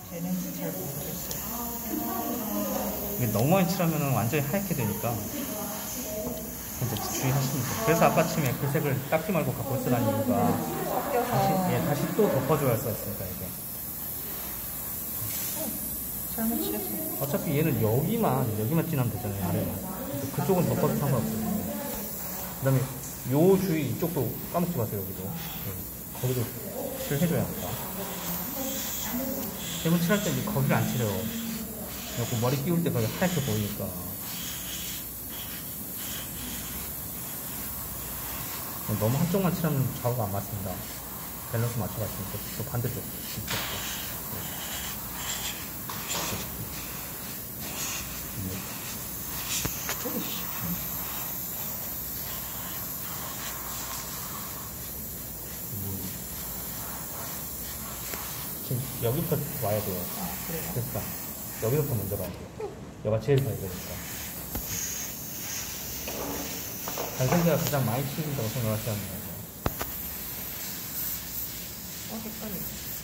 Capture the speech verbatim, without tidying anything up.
쟤는 잘 모르겠어요. 이게 너무 많이 칠하면 완전히 하얗게 되니까 이제 주의하시면 돼요. 그래서 아까 아침에 그 색을 닦지 말고 갖고 쓰라는 이유가 다시, 예, 다시 또 덮어줘야 할 수 있으니까 이게. 잘못 칠했어. 어차피 얘는 여기만 여기만 진하면 되잖아요. 아래만. 그쪽은 덮어도 상관없어요. 그 다음에 요 주위 이쪽도 까먹지 마세요. 여기도. 네. 거기도 칠해줘야 합니다. 대문 칠할 때 이제 거기를 안 칠해요. 그래갖고 머리 끼울 때 거기 하얗게 보이니까. 너무 한쪽만 칠하면 좌우가 안 맞습니다. 밸런스 맞춰가시면 또 반대쪽. 이쪽도. 지금 여기부터 와야 돼요. 아, 그래요? 그러니까 여기부터 먼저 가야 돼요. 여기가 제일 가야 되니까. 발색제가 가장 많이 칠린다고 생각하셔야 합니다. 어, 헷갈려.